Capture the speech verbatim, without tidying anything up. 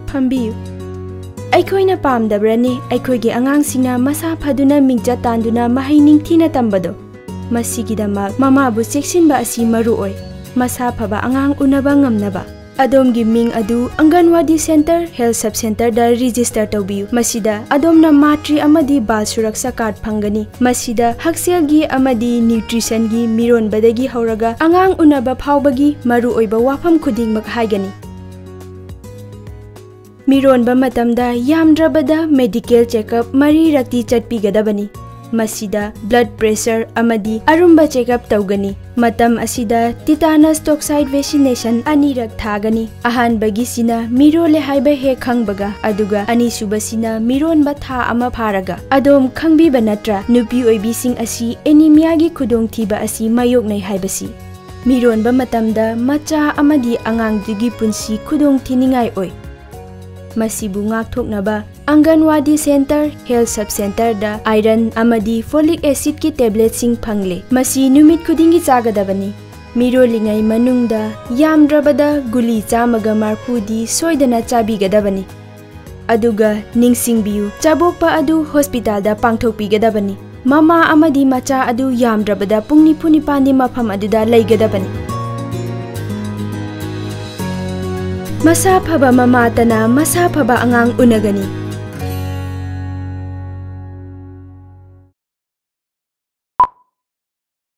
फंबियु अखोइना पामदब्रने अखोइगे आंगांसिंगना मसा फदुना मिंगजा तांदुना महै निंगथिना तंबदो मसिगिदमक ममाबु चेक्सिनबा असि मरु ओय मसा फबा आंगांग उनबा ngamnaba अदोमगी मिंग अदु anganwadi center health sub center दा रजिस्टर तौबियु मसिदा अदोमना मातृ अमदी बाल सुरक्षा कार्ड फंगनी मसिदा हक्सेलगी अमदी न्यूट्रिशन गी मिरोनबदगी हौरगा आंगांग उनबा फावबगी मरु ओइबा वाफम खुदिंगमक हाइगनी मिरोनबा मतमदा यामद्रबदा मेडिकल चेकअप मरी रक्ति चटपीगदबनी मसिदा ब्लड प्रेशर अमदी अरुंबा चेकअप तौगनी मतम असिदा टिटानस टॉक्साइड वैक्सीनेशन अनिरक थागनी अहानबगिसिना मिरोले हाइबा हे खंगबगा अदुगा अनिसुबसिना मिरोनबा था अमा फारगा अदोम खंगबिबा नत्रा नुपी ओइबिसिंग असि एनीमियागी खुदोंथीबा असि मायोगनै हाइबसी मिरोनबा मतमदा मचा अमदी आंगांगदुगी पुंसी खुदोंथीनिंगाय ओइ मसिबु ngaktoknaba anganwadi center health sub center दा आयरन अमदी फोलिक एसिड की टेबलेट सिंग फंगले मसी नुमित खुदिंगी चागदबनी मिरोलिंगाई मनुंगदा यामद्रबदा गुली चामगा मारफुदी सोइदना चाबीगदबनी अदुगा निंगसिंगबियु चाबोकपा अदु हॉस्पिटल दा पांगथोकपीगदबनी ममा अमदी मचा अदु यामद्रबदा पुंगनि फुनि पानी मफम अदुदा लैगदबनी मसा फबा ममातना मसा फबा आंगांग उनगनी